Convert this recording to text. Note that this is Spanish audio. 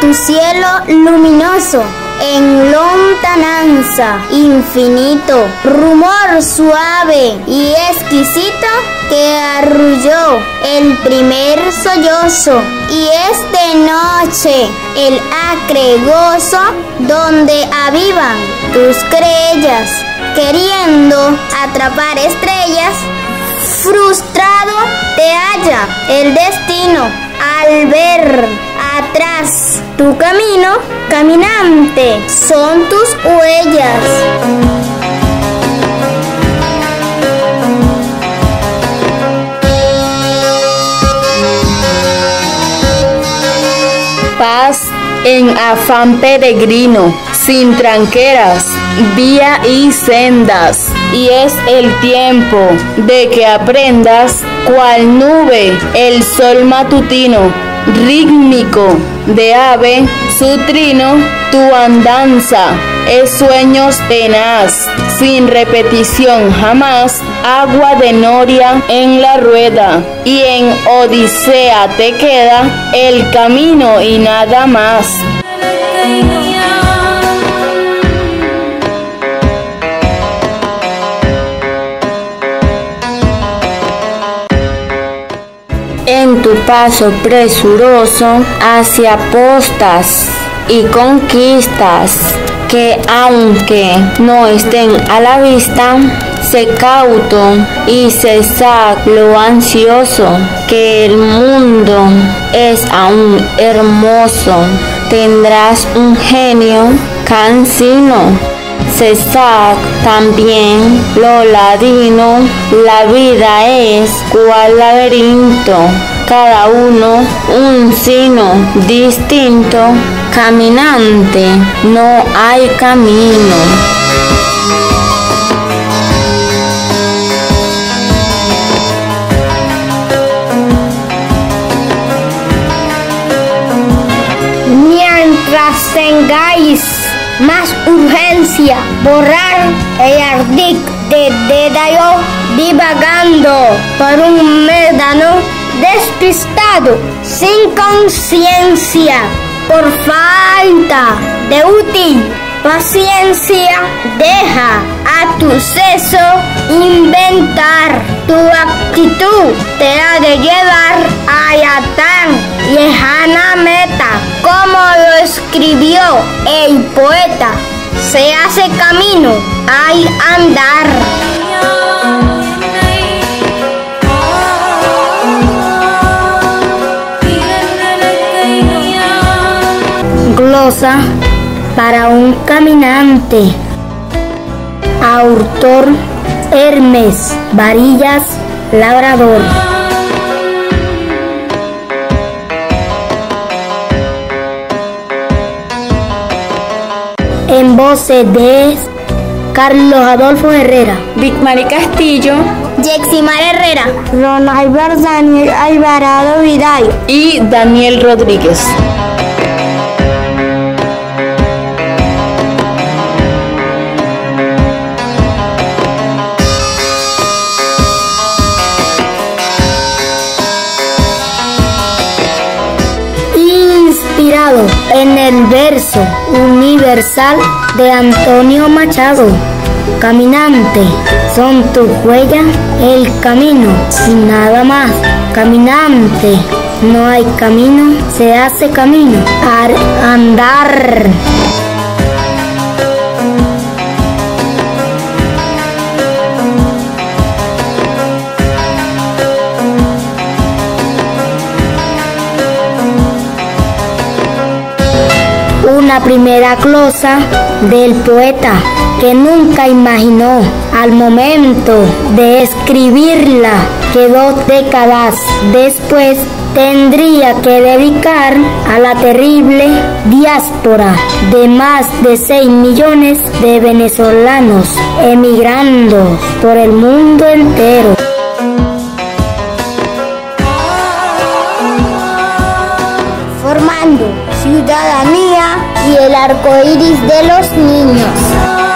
tu cielo luminoso, en lontananza infinito, rumor suave y exquisito que arrulló el primer sollozo, y es de noche el acre gozo donde avivan tus querellas, queriendo atrapar estrellas. Frustrado te halla el destino al ver atrás tu camino, caminante, son tus huellas. Paz en afán peregrino, sin tranqueras, vía y sendas, y es el tiempo de que aprendas cual nube el sol matutino, rítmico de ave su trino, tu andanza es sueños tenaz, sin repetición jamás, agua de noria en la rueda, y en Odisea te queda el camino y nada más. En tu paso presuroso hacia postas y conquistas que aunque no estén a la vista, sé cauto y cesa lo ansioso, que el mundo es aún hermoso. Tendrás un genio cansino, cesad también lo ladino, la vida es cual laberinto, cada uno un sino distinto, caminante no hay camino. Mientras tengáis más urgencia, borrar el ardid de Dedayo, divagando por un médano despistado, sin conciencia, por falta de útil paciencia, deja a tu seso inventar. Tu actitud te ha de llevar a la tan lejana meta, como lo escribió el poeta. Se hace camino al andar. Glosa para un caminante. Autor Hermes Varillas Labrador. En voces de Carlos Adolfo Herrera, Vicmari Castillo, Yeximar Herrera, Ronald Daniel Alvarado Vidal y Daniel Rodríguez. Inspirado en el verso universal de Antonio Machado. Caminante, son tu huella el camino y nada más. Caminante, no hay camino, se hace camino al andar. Una primera glosa del poeta que nunca imaginó al momento de escribirla, que 2 décadas después tendría que dedicar a la terrible diáspora de más de 6 millones de venezolanos emigrando por el mundo entero. Formando ciudadanía y el arco iris de los niños.